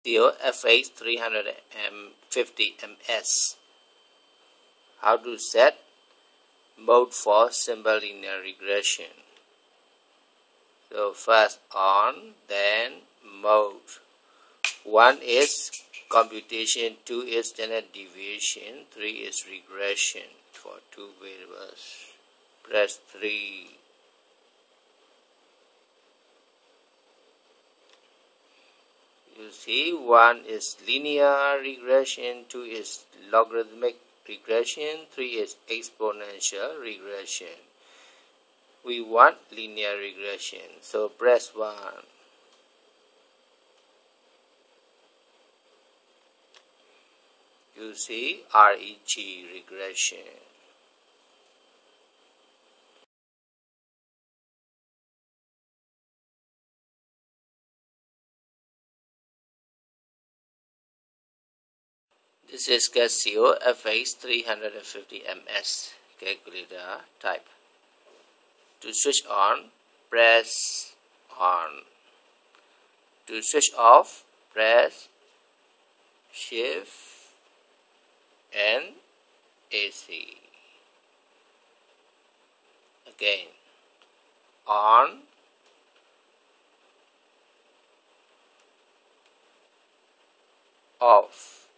Casio FX 350 ms. How to set mode for simple linear regression. So first on, then mode. 1 is computation, 2 is standard deviation, 3 is regression for 2 variables. Press 3. You see, 1 is linear regression, 2 is logarithmic regression, 3 is exponential regression. We want linear regression, so press 1. You see REG regression. This is Casio FX 350 ms calculator type. To switch on, press on. To switch off, press Shift and AC. Again, on, off.